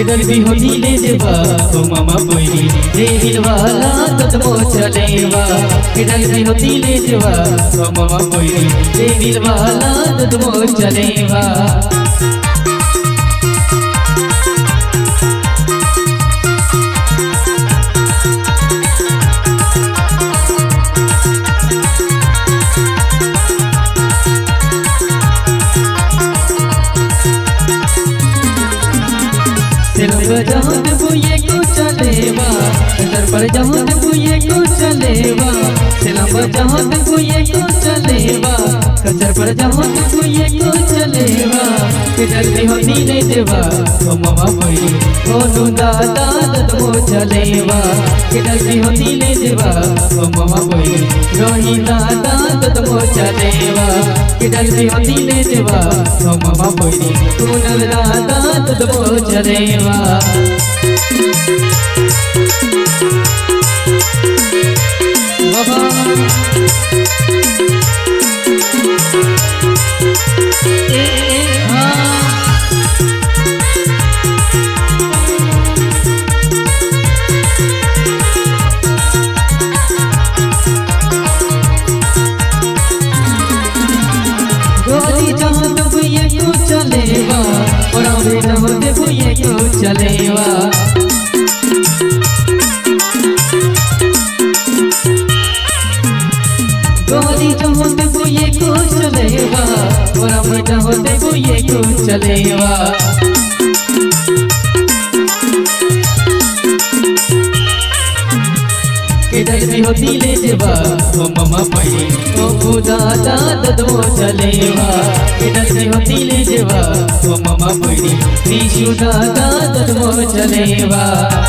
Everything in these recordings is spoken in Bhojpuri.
किधर भी होती ले जेबा ओ मामा पोइरी रे दिलवाला कदमो चलेवा। किधर भी होती ले जेबा ओ मामा पोइरी रे दिलवाला कदमो चलेवा। जहाँ बुए को चलेवा घर पर जहाँ बुए को चलेवा जहाँ बुए को चलेवा घर पर जहाँ बुए को चलेवा। किधर भी होती नहीं देवा ओ मामा पोइरी ओ दादा ददमो चलेवा। किधर भी होती नहीं देवा ओ मामा पोइरी रोही दादा ददमो चलेवा। किधर भी होती नहीं देवा ओ मामा पोइरी कुनल दादा ददमो चलेवा। गोली जहाँ बुए को चलेवा और अभी जहाँ बुए को चलेवा। गोली जहाँ बुए को चलेवा और अभी जहाँ बुए को चलेवा। किधर भी होती ले जेबा ओ मामा पोइरी ओ दादा ददमो चलेवा। किधर भी होती ले जेबा ओ मामा पोइरी विशु दादा ददमो चलेवा।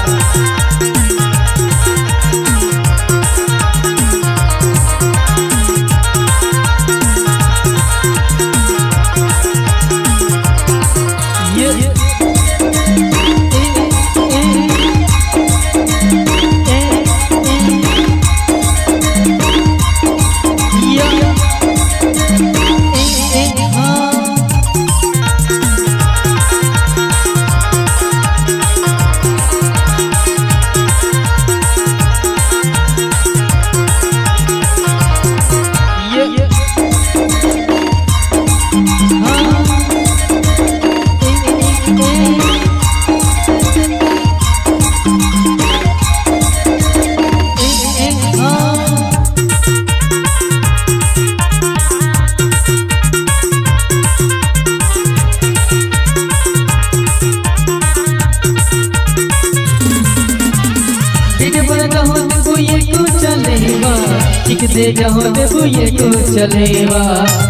ठीक से जहाँ बुए को चलेवा।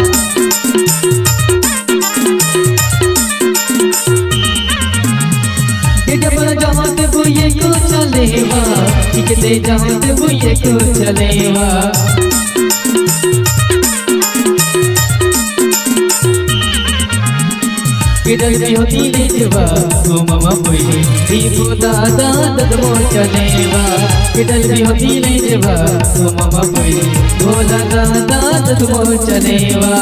जहाँ बुए को चलेवा ठीक से जहाँ बुए को चलेवा। किधर भी होती ले जेबा ओ मामा पोइरी दीपू दादा ददमो चलेवा। किधर भी होती ले जेबा ओ मामा पोइरी भोला दादा ददमो चलेवा।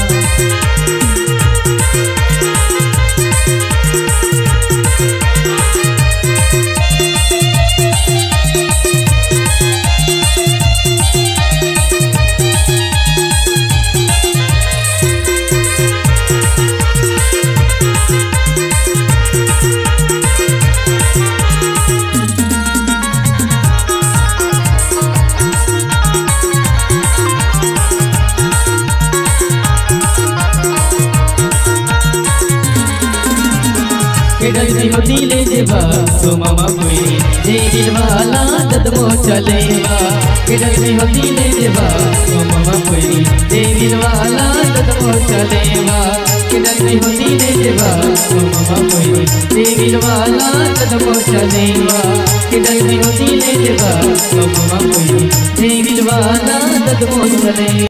किधर भी होती ले जेबा ओ मामा पोइरी रे दिलवाला ददमो चलेवा। किधर भी होती ले जेबा ओ मामा पोइरी रे दिलवाला ददमो चलेवा। किधर भी होती ले जेबा ओ मामा पोइरी रे दिलवाला ददमो चलेवा। किधर भी होती ले जेबा ओ मामा पोइरी रे दिलवाला ददमो चलेवा।